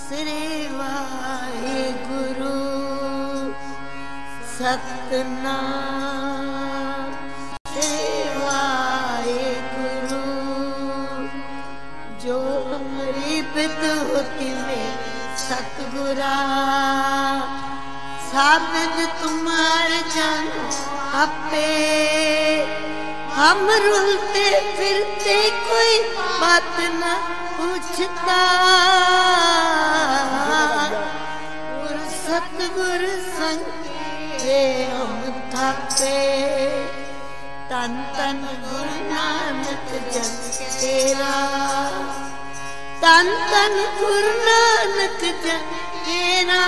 श्री वाहिगुरु सतनाम श्री वाहिगुरु। जो हमारी बिद होती में सतगुरा साबित तुम्हारे जानो आपे। हम रुलते फिरते कोई बात न पूछता, गुरु सतगुरु संग हम थापे। तन तन गुरु नानक जन तेरा, तन तन गुरु नानक जन तेरा,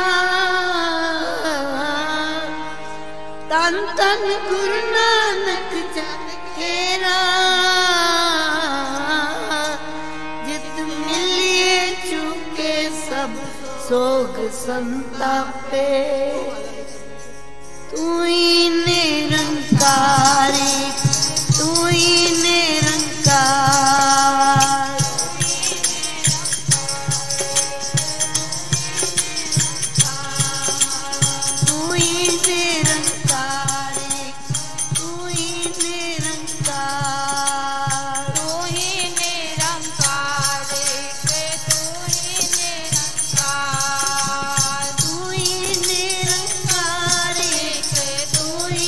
तन तन गुरु नानक जन तेरा। जित मिलिए चुके सब सोग संतापे। तू ही निरंकारी, तू ही निरंकार, तू ही निरंकारी, तू ही निरंकार, तू ही निरंकारी, तू ही निरंकार, तू ही निरंकारी, तू ही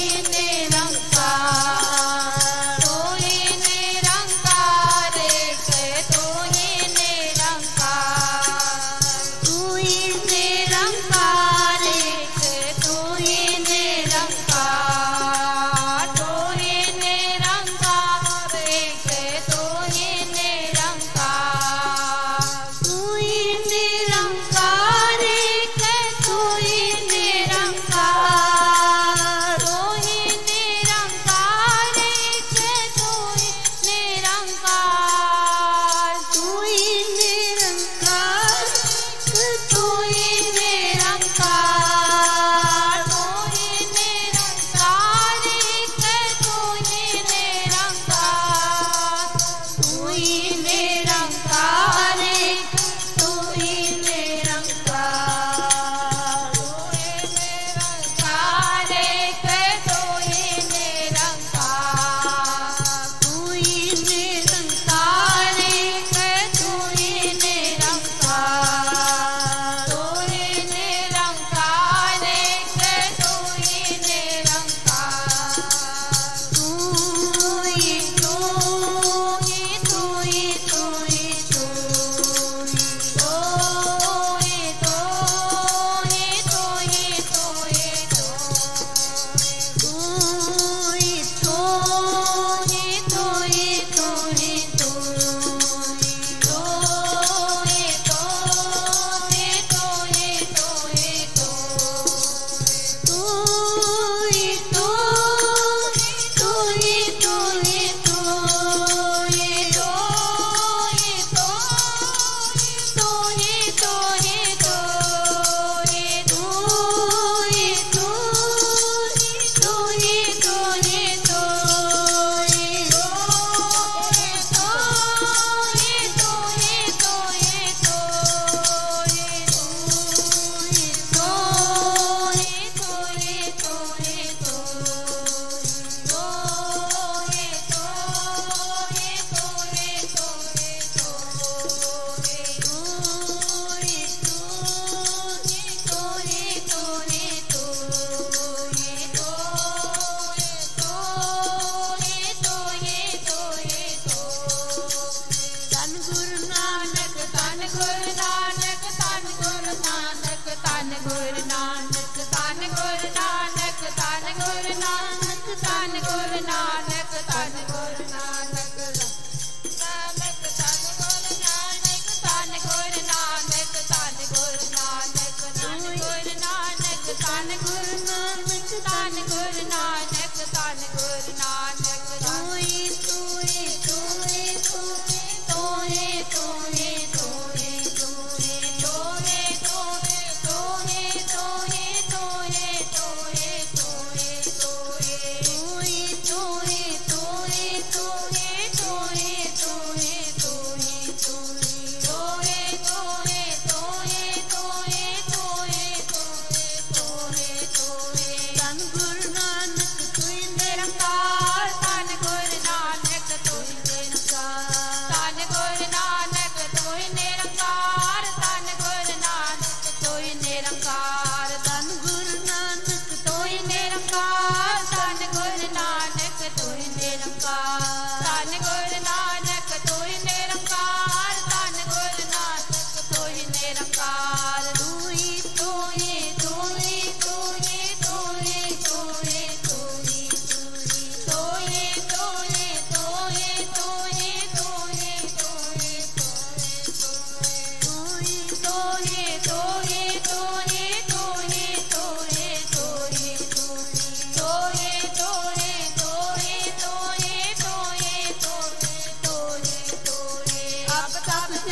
निरंकार, तू ही निरंकार, तू ही निरंकार, तू ही निरंकार, तू ही निरंकार, तू ही निरंकार, तू ही निरंकार, तू ही निरंकार, तू ही निरंकार, तू ही निरंकार, तू ही निरंकार, तू ही निरंकार, तू ही निरंकार, तू ही निरंकार, तू ही निरंकार, तू ही निरंकार, तू ही निरंकार, निरंकार, तू ही निरंकार, तू ही निरंकार, तू ही निरंकार, तू ही निरंकार, तू ही निरंकार, तू ही तू ही तू ही तू ही तू ही तू ही तू ही तू ही तू ही तू तू ही तू ही तू ही तू ही तू ही तू ही तू ही तू ही तू तू ही तू तू ही तू ही तू ही तू ही तू तू ही तू ही तू ही तू ही तू तू ही तू ही तू ही तन गुरु नानक तन गुरु नानक तन गुरु नानक तन गुरु नानक तन गुरु नानक तन गुरु नानक तन गुरु नानक तन गुरु नानक नानक तन गुरु नानक तन गुरु नानक तन गुरु नानक तन गुरु नानक तन गुरु नानक तन गुरु नानक तन गुरु नानक तू ही तू ही तू ही तू ही तू ही तू ही तू ही तू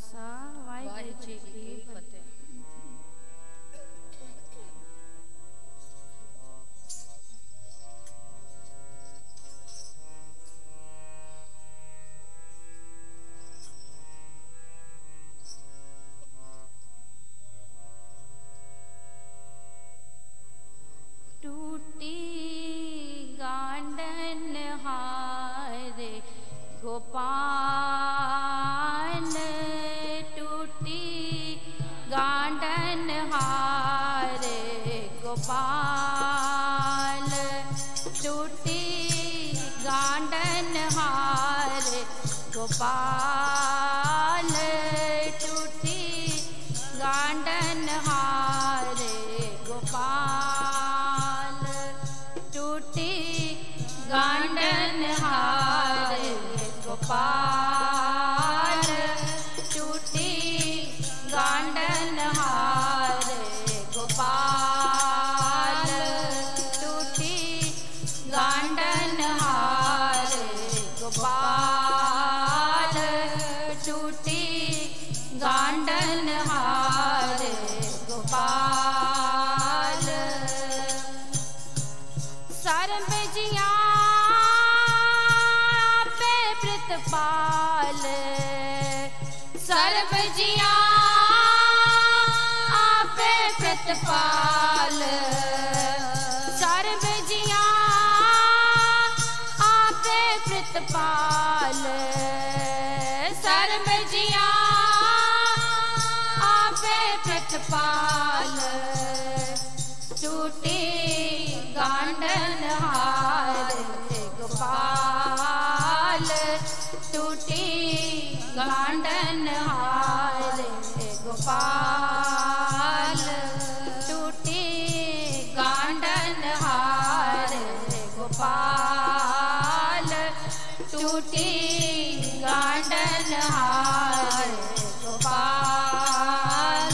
खालसा वाहिगुरु जी की फतेह। टूटी गांडन हारे गोपाल, टूटी गांडन हारे गोपाल, टूटी गांडन हारे गोपाल, टूटी गांडन हारे गोपाल, टूटी गांडन हारे गोपाल, टूटी गांडन हारे गोपाल, टूटी गांडन हारे गोपाल, टूटी गांडन हारे गोपाल। सरबजिया पे प्रतिपाल, सरबजिया पे प्रतिपाल, सरबजिया पे प्रतिपाल, सरबजिया पे प्रतिपाल, टूटी गांडन हारे गोपाल, टूटी गांडन हारे गोपाल, टूटी गांडन हारे गोपाल, टूटी गांडन हारे गोपाल।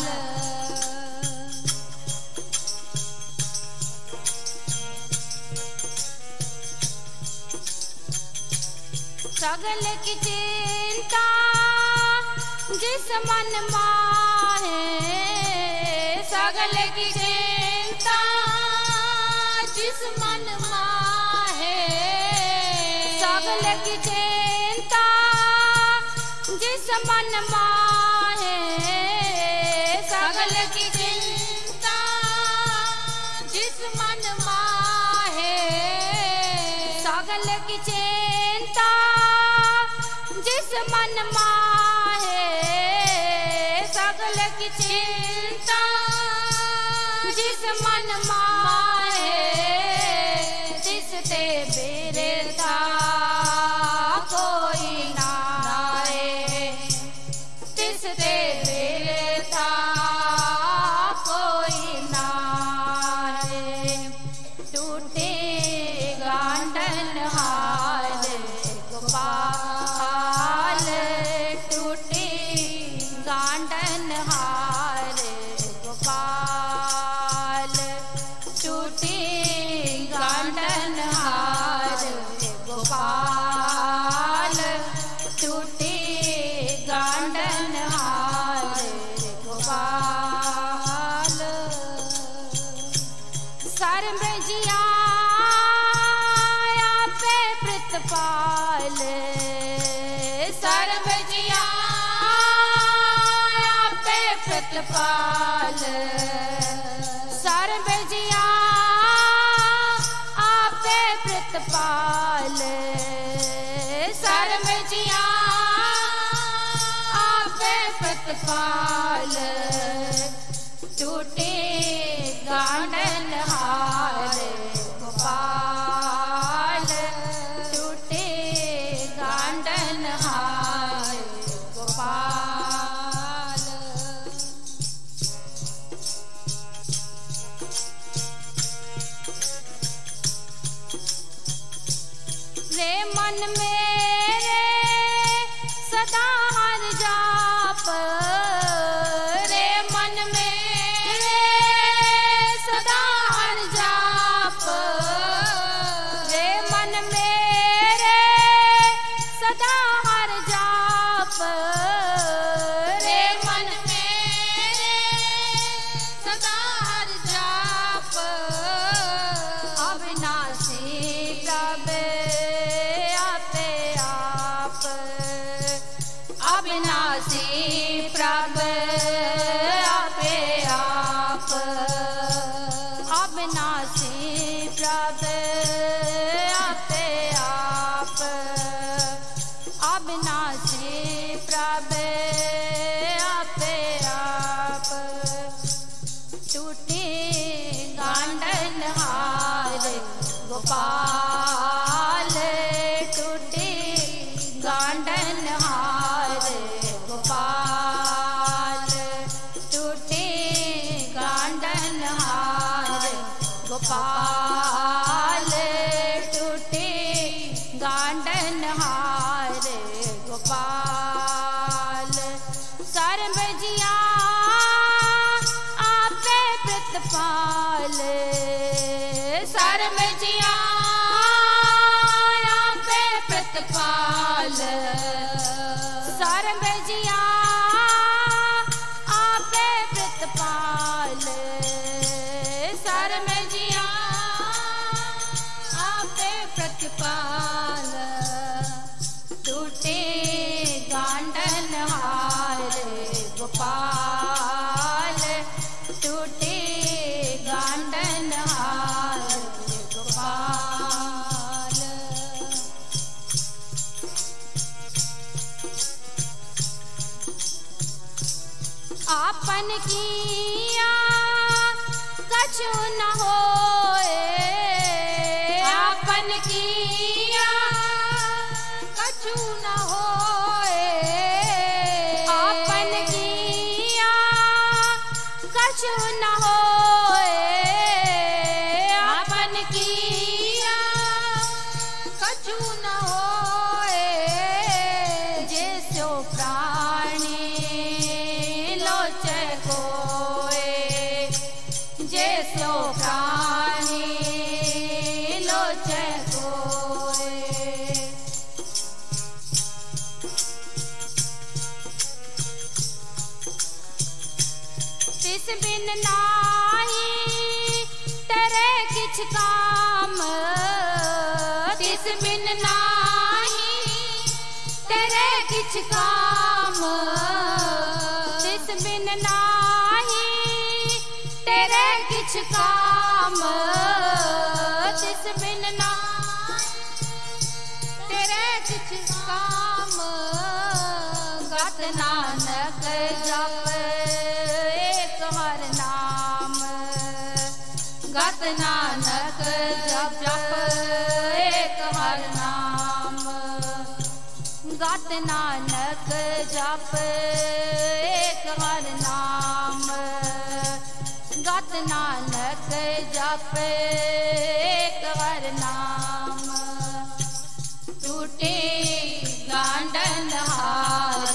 सगल की चिंता जिस मन माहे, सगल की चिंता जिस मन माहे, सगल की चिंता जिस मन माहे, सगल की चिंता जिस मन माहे, सगल की चिंता जिस मन माहे, सगल की चिंता जिस मन माहे, जिस ते बिरथा कोई नाए, जिस ते बिरथा कोई नाए, टूटे गांडन हारे गोपाल, टूटी गांडन हारे गोपाल, टूटी गांडन हारे गोपाल, टूटी गांडन हारे गोपाल। सरबजिया पे प्रतिपाल, सरबजिया पे प्रतिपाल, सरबजिया पे प्रतिपाल, सरबजिया पे प्रतिपाल, टूटे गांडन हारे गोपाल, टूटे गांडन हारे गोपाल। रे मन मेरे सदा हर जाप, रे मन मेरे सदा हर जाप, रे मन मेरे सदा हर जाप, गोपाल टूटे गांडन हार गोपाल टूटे गांडन हार गोपाल टूटे गांडन हार गोपाल सरबजिया आपे प्रतिपाल सरबजिया आपे प्रतिपाल सरबजिया आपे प्रतिपाल सरबजिया आपे प्रतिपाल टूटे गांडन हार गोपाल टूटे गांडन हार गोपाल आपन किया कछु न होए आपन किया कछु न होए आपन किया कछु न होए आपन किया कछु न होए जैसो प्राणी लोचे कोए जैसो प्राणी लोचे कोए तिस बिन नाही तेरे किछ काम तिस बिन नाही तेरे किछ काम तिस बिन नाही तेरे किछ काम तिस बिन नाही तेरे किछ काम गत नानक जप एक हर नाम गत नानक जप एक हर नाम गत नानक जप एक हर नाम गत नानक जप एक हर नाम टूटे गांडन हार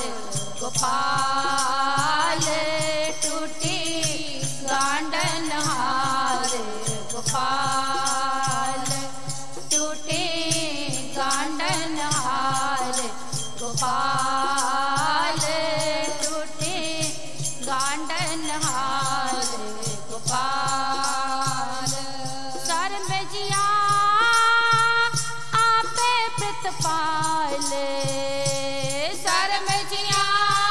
गोपाल टूटे गांडन हार गोपाल टूटे गांडन हार गोपाल टूटे गांडन हार गोपाल सरबजिया आपे प्रतिपाल सरबजिया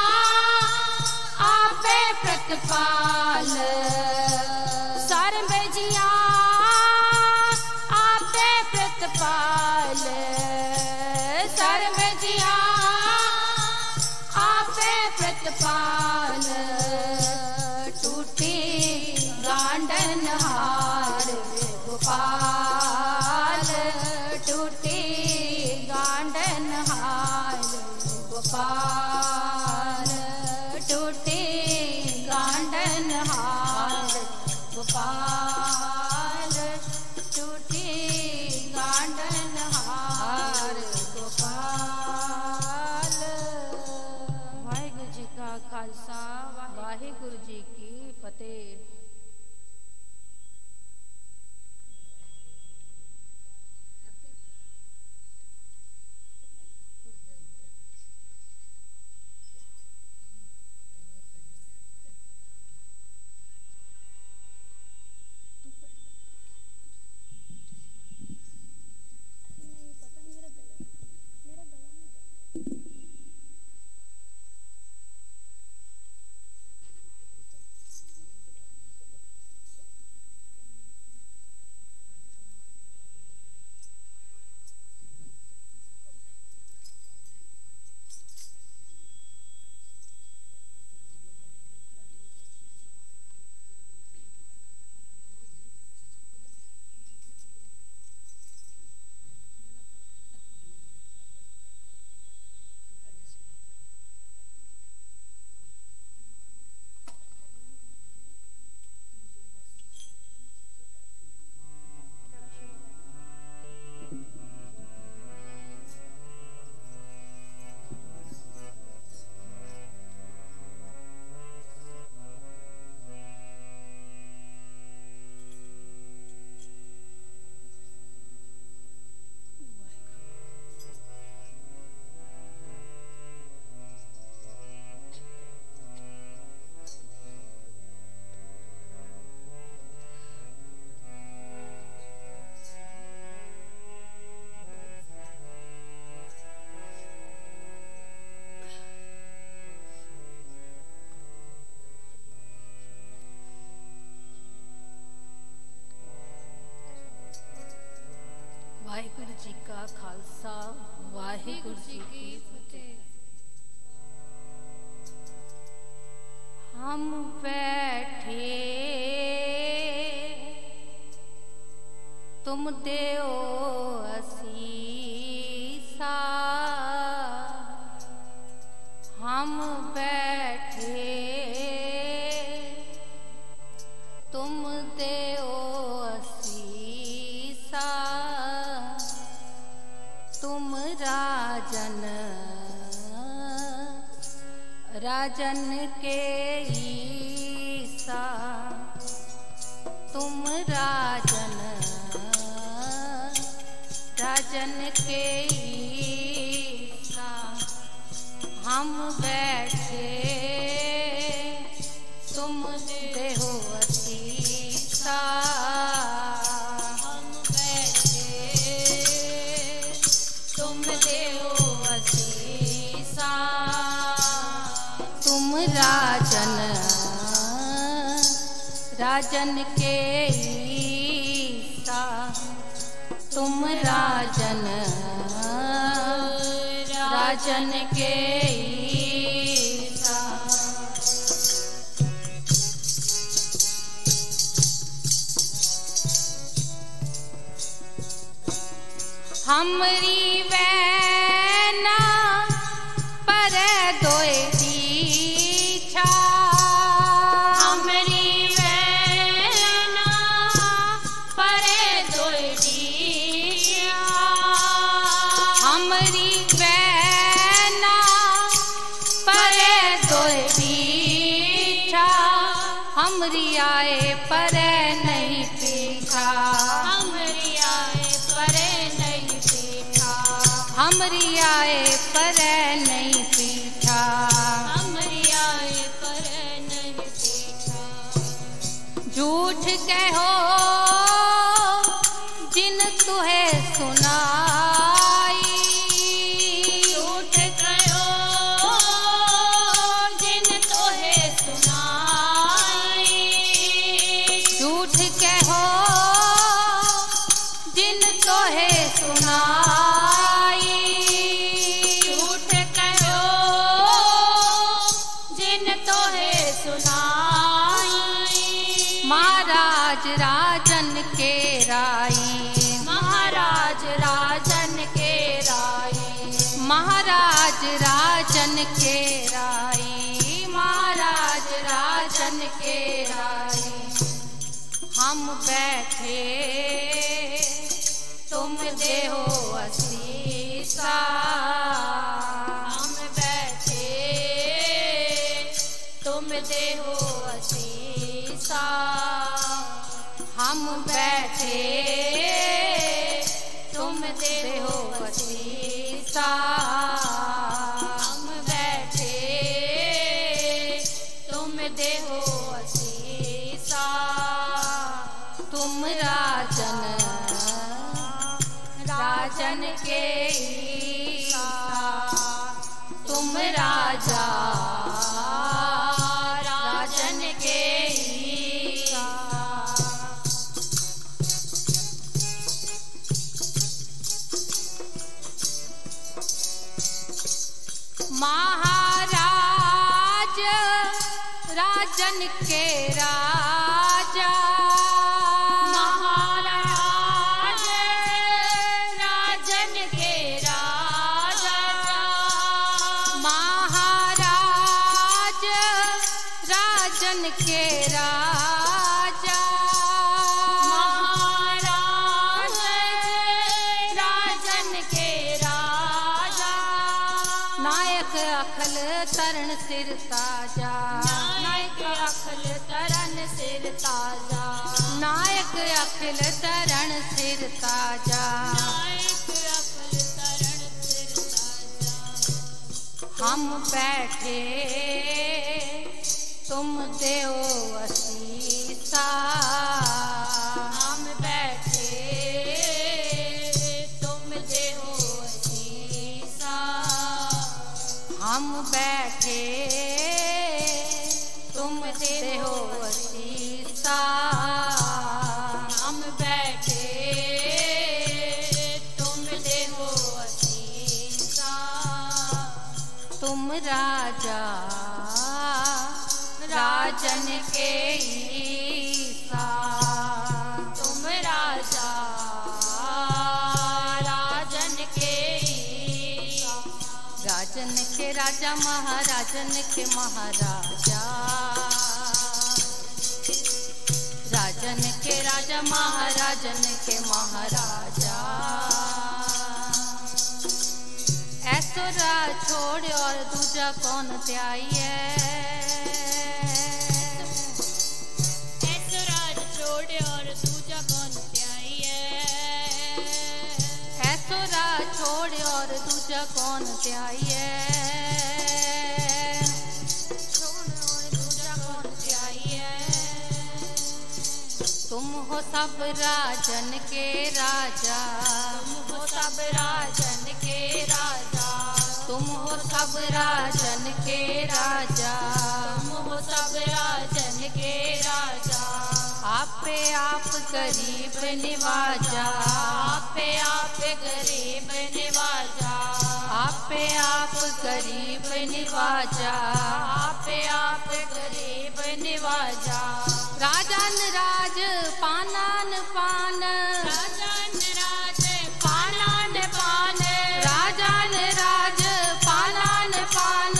आपे प्रतिपाल सरबजिया आपे प्रतिपाल सरबजिया आपे प्रतिपाल टूटे गांडन हार गोपाल टूटे गांडन हार गोपाल टूटे गांडन हार गोपाल टूटे गांडन हार गोपाल। जी का खालसा वाहिगुरु जी की फतेह। हम बैठे तुम देओ असीसा, हम बैठे तुम देओ असीसा, तुम राजन राजन के ईसा, तुम राजन राजन के ईसा, हम बैठे तुम देहो असीसा, हम बैठे तुम देहो असीसा, तुम राजन राजन के ईसा, तुम राजन राजन के ईसा। हमरी वैना पर दोए दीछा, हमरी वैना पर दोए दीछा, हमरी वैना पर दोए दीछा, हमरी आए पर नहीं पीछा, हमरी आए पर नहीं पीछा, हमरी आए पर नहीं पीछा, हमरी आए पर नहीं पीछा। झूठ कहो जिन तुहे सुनाई, झूठ कहो जिन तुहे सुनाई, झूठ कहो जिन तोहे सुनाई, झूठ कहो जिन तोहे सुनाई। महाराज राजन के राई, महाराज राजन के राई, महाराज राजन के राई, महाराज राजन के राई। हम बैठे तुम देहो असीसा, हम बैठे तुम देहो असीसा, हम बैठे तुम देहो असीसा, हम बैठे तुम देहो असीसा, तुम राजन राजन के ईसा, तुम राजा राजन के ईसा। महाराज राजन के राजा, महाराज राजन के राजा, महाराज राजन के राजा, महाराज राजन के राजा। नायक अखल तरण सिर ताजा, नायक अखल तरण सिर ताजा, नायक अखल तरण सिर ताजा, नायक अखल तरण सिर ताजा। हम बैठे तुम देओ असीसा, हम बैठे तुम देओ असीसा, हम बैठे तुम देहो असीसा, हम बैठे तुम राजन के ईसा, तुम राजा राजन के ईसा, राजन के राजा महाराजन के महाराजा, राजन के राजा महाराजन के महाराजा। ऐसो राज छोड़ और दूजा कौन त्याई है, ऐसो राज छोड़ और दूजा कौन त्याई है, ऐसो राज छोड़ और दूजा कौन त्याई है, तुम हो सब राजन के राजा, तुम हो सब राजन के राजा, तुम हो सब राजन के राजा, तुम हो सब राजन के राजा। आपे आप गरीब निवाजा, आपे आप गरीब निवाजा, आपे आप गरीब निवाजा, आपे आप गरीब निवाजा। राजन राज पानन पान, राजन राज पानन पान, राजन राज पानन पान,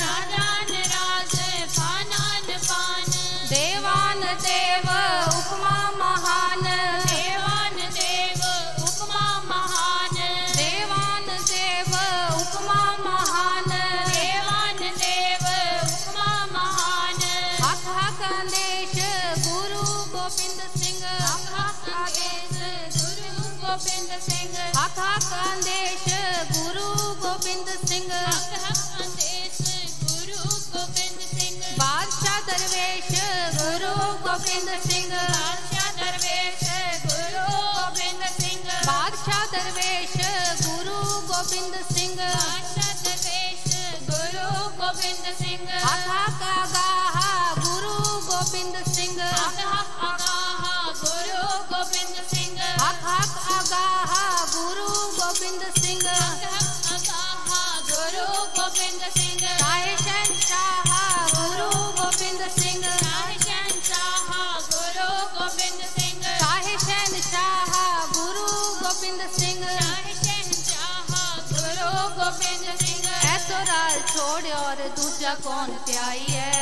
राजन राज पानन पान। देवान देव उपमा महान, देवान देव उपमा महान, देवान देव उपमा महान, देवान देव उपमा महान। हक हक अंदेश गुरु गोबिंद सिंह, हक हक आदेश गुरु गोबिंद सिंह, हक हक आदेश गुरु गोबिंद सिंह, हक हक आदेश गुरु गोबिंद सिंह। बादशाह दरवेश गुरु गोबिंद सिंह, बादशाह दरवेश गुरु गोबिंद सिंह, बादशाह दरवेश गुरु गोबिंद सिंह, बादशाह दरवेश गुरु गोबिंद सिंह। हक हक आगाह गुरु गोबिंद सिंह, हक हक आगाह गुरु गोबिंद सिंह, हक हक आगाह गुरु गोबिंद सिंह, हक हक आगाह गुरु गोबिंद सिंह। शाहे शहंशाह गुरु गोबिंद सिंह, शाहे शहंशाह गुरु गोबिंद सिंह, शाहे शहंशाह गुरु गोबिंद सिंह, शाहे शहंशाह गुरु गोबिंद सिंह। ऐसो राज छोड़ और दूजा कौन त्याई है,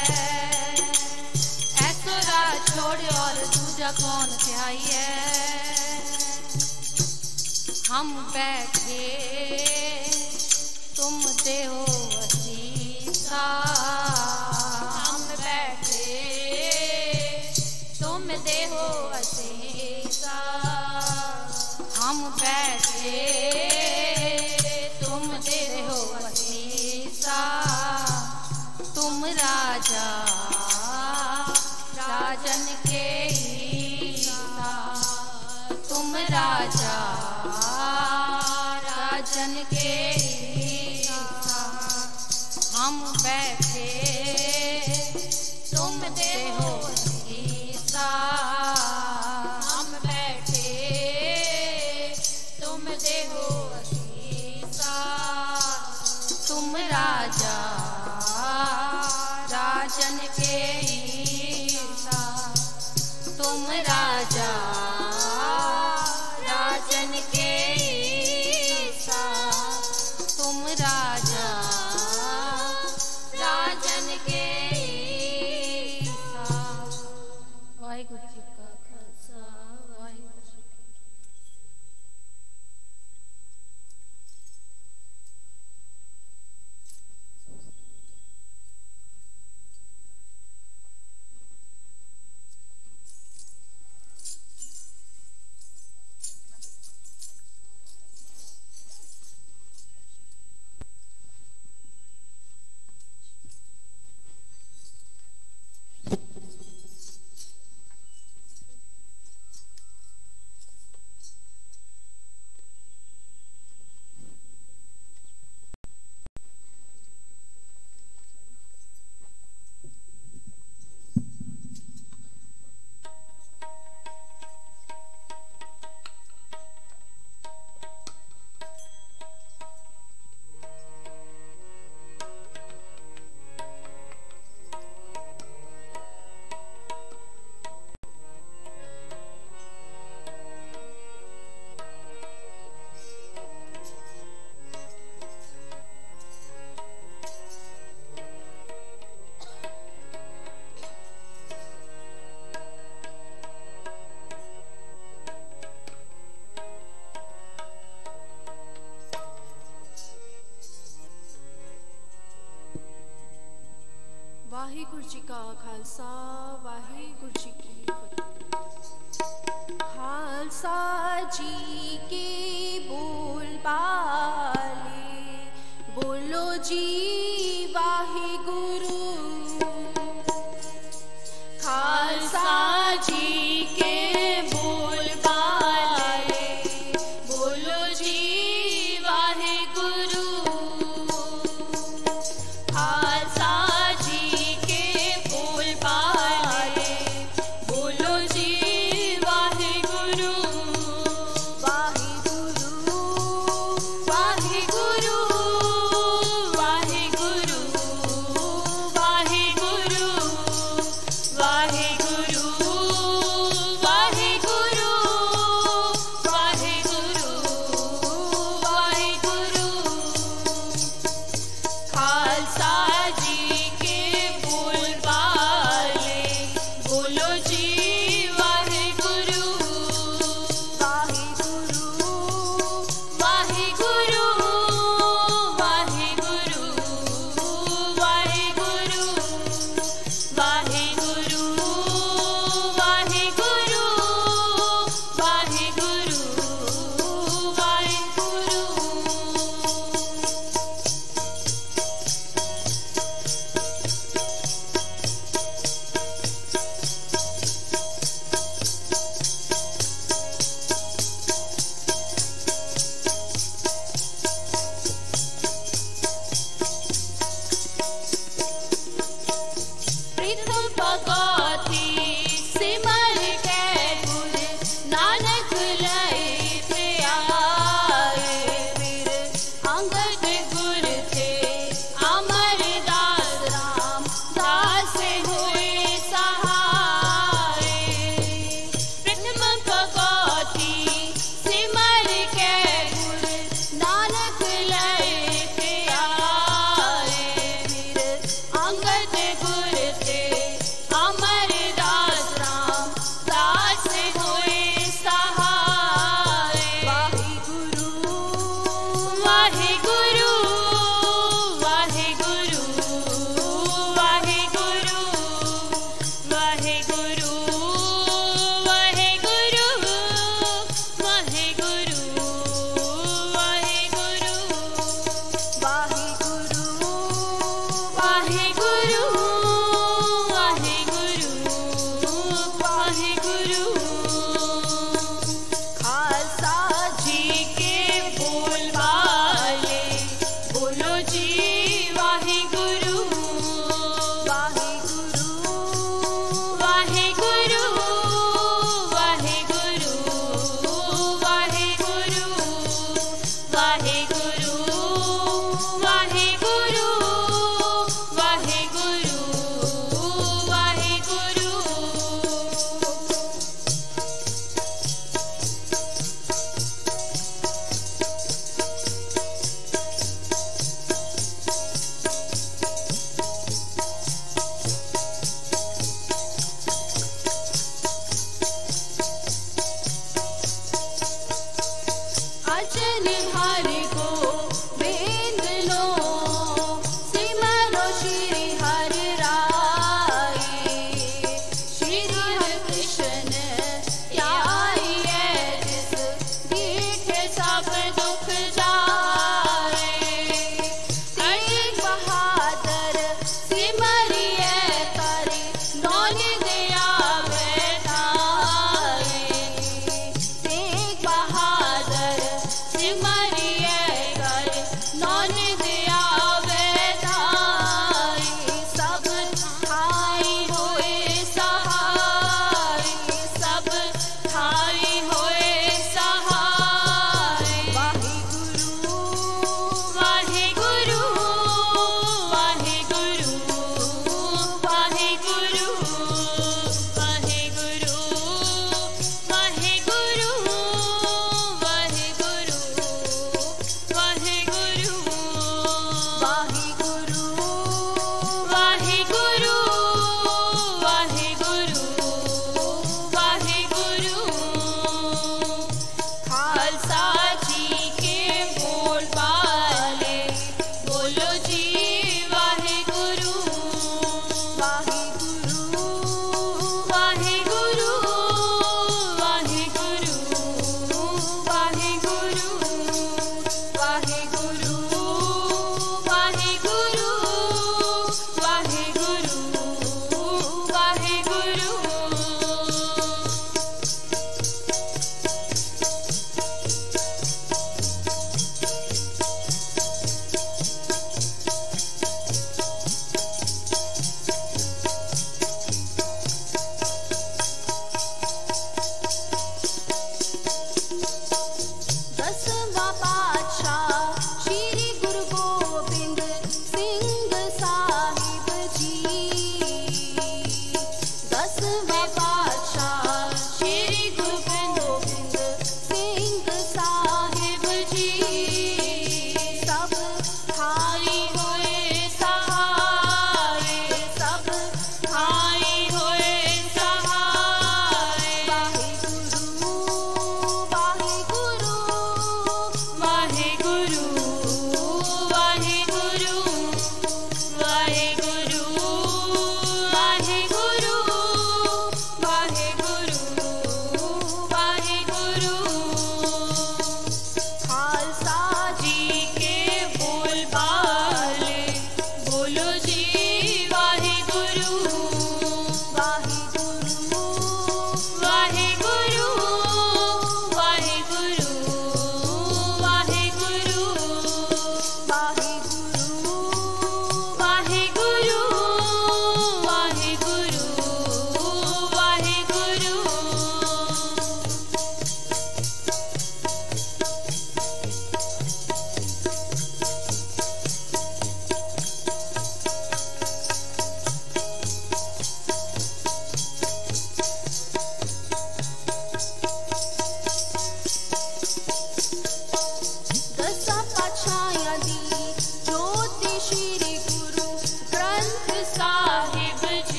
ऐसो राज छोड़ और दूजा कौन त्याई है। हम बैठे तुम देहो असीसा, हम बैठे तुम देहो असीसा, हम बैठे तुम देहो असीसा। तुम राजा राजन के ईसा, तुम राजा राजन के ईसा। हम बैठे तुम देहो असीसा, हम बैठे तुम देहो असीसा। तुम राजा राजन के ईसा, तुम राजा राजन के ईसा, तुम राजा राजन के ईसा। वाहिगुरु जी का खालसा, वाहिगुरु जी की वाहिगुरु जी का खालसा वाहिगुरु जी की फतेह। खालसा जी के बोल बाले बोलो जी वाहिगुरु। खालसा जी के बोल बाले बोलो जी वाहिगुरु। खालसा जी के बोल बाले बोलो जी वाहिगुरु। वाहिगुरु वाहिगुरु वाहिगुरु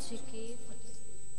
जी की फतेह।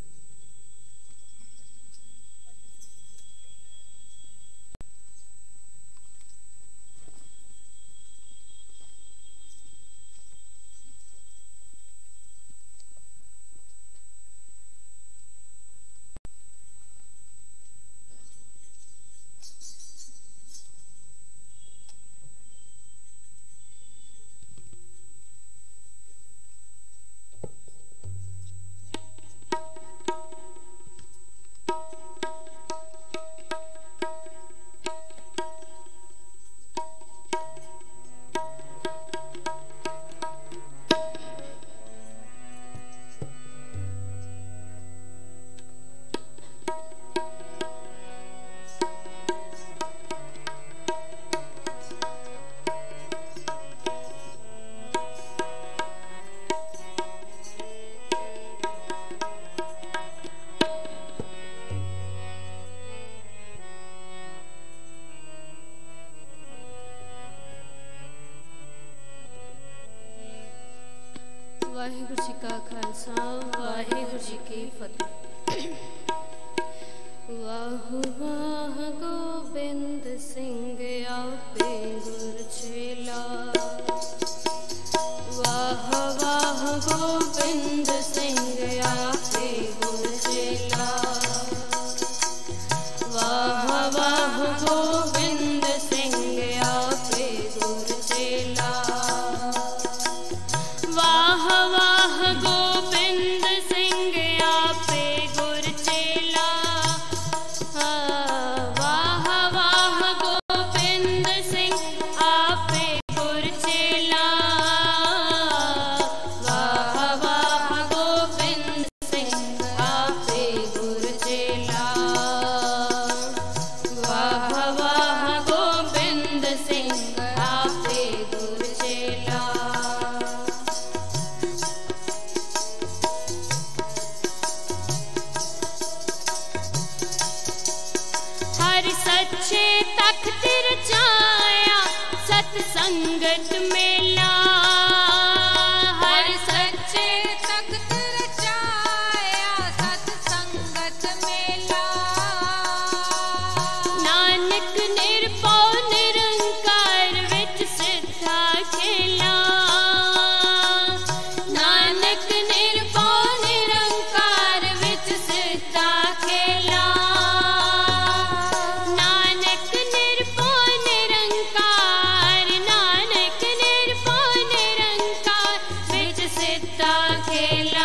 वाहिगुरु जी का खालसा वाहिगुरु जी की फतेह। वाह वाह गोबिंद सिंह आपे गुर चेला। वाह वाह गोबिंद सिंह आपे गुर चेला। वाह वाह गोबिंद सिंह आपे गुर चेला। वाह वाह गोबिंद सिंह आपे गुर चेला। वाह वाह गोबिंद सिंह आपे गुर चेला। वाह वाह गोबिंद सिंह आपे गुर चेला। वाह वाह गोबिंद सिंह आपे गुर चेला। हर सच्चे तख्त रचाया सत्संगत मेला। हर सच्चे तख्त रचाया सत्संगत मेला। नानक निरभਉ निरंकार विच सिद्धा खेला। नानक निरभਉ निरंकार विच सिद्धा खेला। नानक निरभਉ निरंकार। नानक निरभਉ निरंकार विच सिद्धा खेला।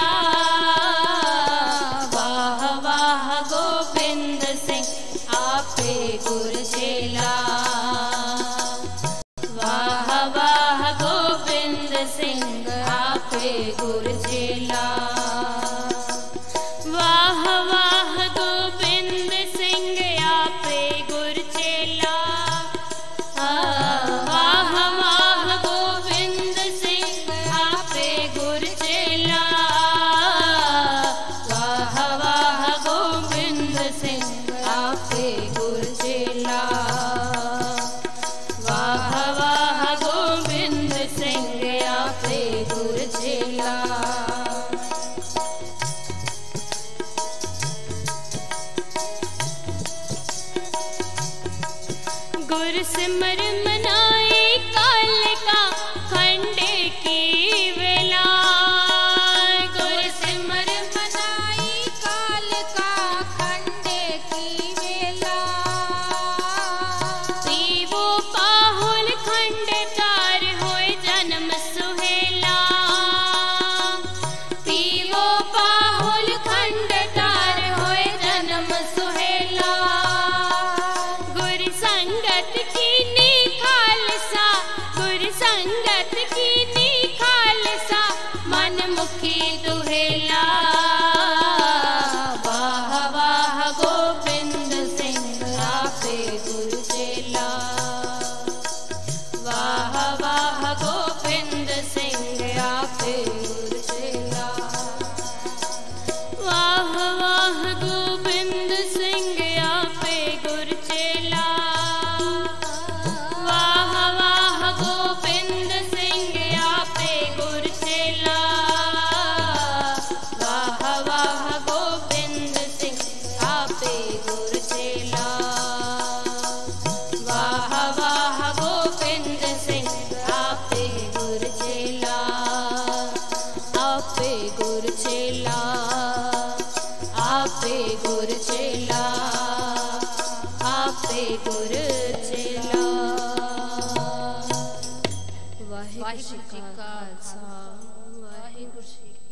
वाह वाह गोबिंद सिंह आपे गुर चेला। वाह वाह गोबिंद सिंह आपे गुर चेला। वाह वाह गोबिंद सिंह आपे गुर चेला। वाह वाह गोबिंद सिंह आपे गुर चेला। वाह वाह गोबिंद सिंह आपे गुर चेला। वाह वाह गोबिंद सिंह आपे गुर चेला। गुर सिमर मनाए काल का खंडे की वेला। गुर सिमर मनाए काल का खंडे की वेला। पीवो पाहुल खंड तार होए जन्म सुहेला। पीवो पाहुल खंड तार होए जन्म सुहेला। गुर संगत की नी खालसा। गुर संगत की नी खालसा मन मुखी दुहेला। वाह वाह गोबिंद सिंह आपे गुर चेला। वाह वाह गोबिंद सिंह आपे गुर चेला। वाह वाह गोबिंद सिंह आपे गुर चेला। ਵਾਹਿਗੁਰੂ ਜੀ ਕਾ ਖਾਲਸਾ ਵਾਹਿਗੁਰੂ ਜੀ